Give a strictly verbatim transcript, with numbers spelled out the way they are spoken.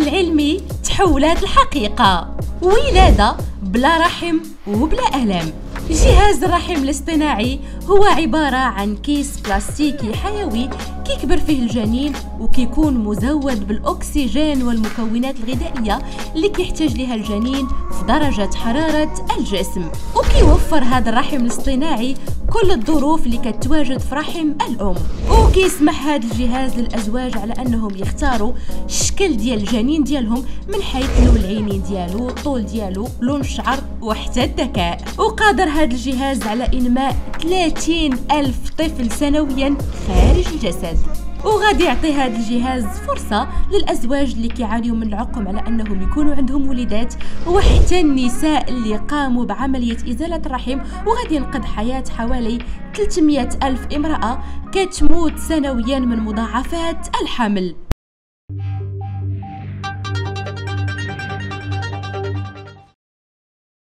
العلمي تحولات الحقيقة. ولادة بلا رحم وبلا ألم. جهاز الرحم الاصطناعي هو عبارة عن كيس بلاستيكي حيوي كيكبر فيه الجنين وكيكون مزود بالأكسجين والمكونات الغذائية اللي كيحتاج لها الجنين في درجة حرارة الجسم. وكيوفر هذا الرحم الاصطناعي كل الظروف اللي كتواجد في رحم الأم، وكيسمح هذا الجهاز للأزواج على أنهم يختاروا الشكل ديال الجنين ديالهم من حيث لون العينين ديالو، الطول ديالو، لون الشعر وحتى الذكاء. وقادر هذا الجهاز على إنماء ثلاثين ألف طفل سنويا خارج الجسد. وغادي يعطي هذا الجهاز فرصة للأزواج اللي كيعانيوا من العقم على أنهم يكونوا عندهم وليدات، وحتى النساء اللي قاموا بعملية إزالة الرحم، وغادي ينقذ حياة حوالي ثلاثمئة ألف امرأة كتموت سنويا من مضاعفات الحمل.